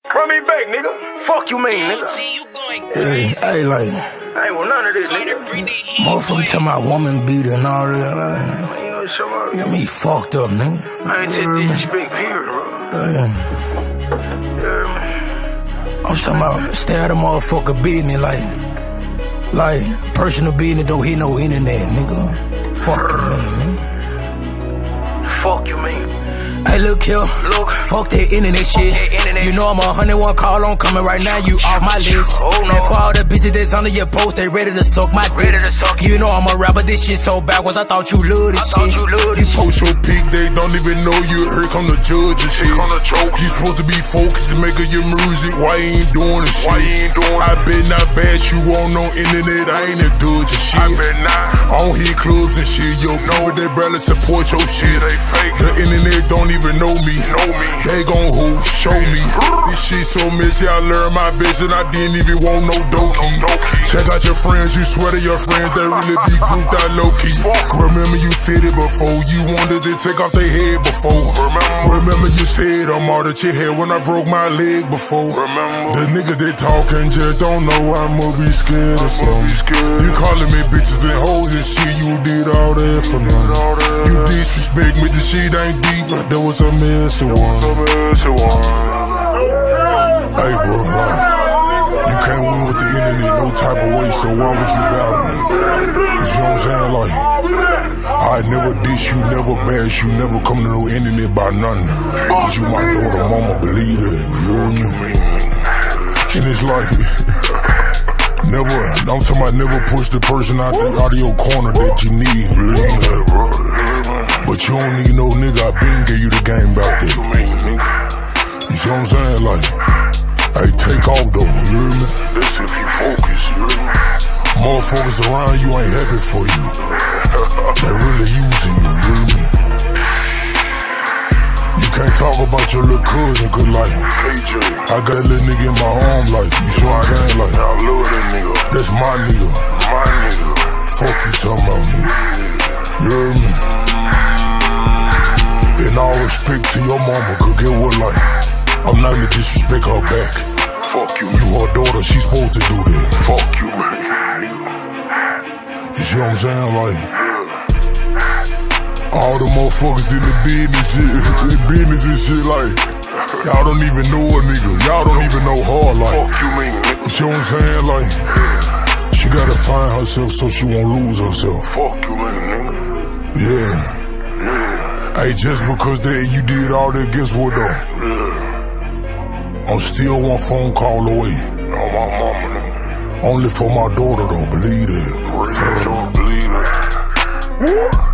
Run me back, nigga. Fuck you, mean, nigga. Hey, like, I ain't want none of this, nigga. motherfucker tell my woman beater and all that. Man, you know, show up. Got me fucked up, nigga. I ain't take disrespect, period, bro. Yeah, man. I'm talking about stay out of motherfucker business, like personal business don't hit no internet, nigga. Fuck you, man, nigga. Fuck you, man. Hey, look here, fuck that internet shit. You know I'm 101 call on coming right now, you off my list. And for all the bitches that's under your post, they ready to suck my dick. You know I'm a rapper, this shit so backwards, I thought you loved this shit. You post your pic, they don't even know you. Here come the judge and shit. You supposed to be focused and making your music, why you ain't doing this shit? I bet not bash you on no internet, I ain't a judge and shit. I bet not. I don't hit clubs and shit, yo, people they barely support your shit. The internet don't even know me. They gon' who show me. This shit so messy, I learned my best and I didn't even want no dokie. Check out your friends, you swear to your friends, they really be grouped out low key. Remember you said it before, you wanted to take off their head before. Remember you said I'm all that you had when I broke my leg before. The niggas they talking just don't know I'ma be scared of something. You calling me bitches and hoes and shit, you did all that for nothing. You disrespect me, the shit ain't deep, but there was a messy one. Hey bro, you can't win with the internet no type of way, so why would you battle me? You see what I'm saying? Like, I never dish you, never bash you, never come to no internet by nothing. Cause you my daughter, mama, believe that, you hear me? And it's like, never, I'm talking about never push the person out of your corner that you need, you hear me? But you don't need no nigga, I been gave you the game back there. You see what I'm saying? Like, hey, take off though, you hear me? That's if you focus, you hear me? Motherfuckers around you ain't happy for you. They really using you, you hear me? You can't talk about your little cousin, cause like, I got a little nigga in my arm, like, you see what I'm saying? Like, I love that nigga. That's my nigga. My nigga. Fuck you talking about, nigga. You hear me? In all respect to your mama, cause get what, like, I'm not gonna disrespect her back. Fuck you, you her daughter, she supposed to do that. Fuck you, man. You see what I'm saying? Like, all the motherfuckers in the business and shit, like, y'all don't even know a nigga. Y'all don't even know her, like. Fuck you, man. You see what I'm saying? Like, she gotta find herself so she won't lose herself. Fuck you, man, nigga. Yeah. Hey, just because you did all that, guess what though? I'm still one phone call away. On my mama, nigga. Only for my daughter though, believe that. Believe that.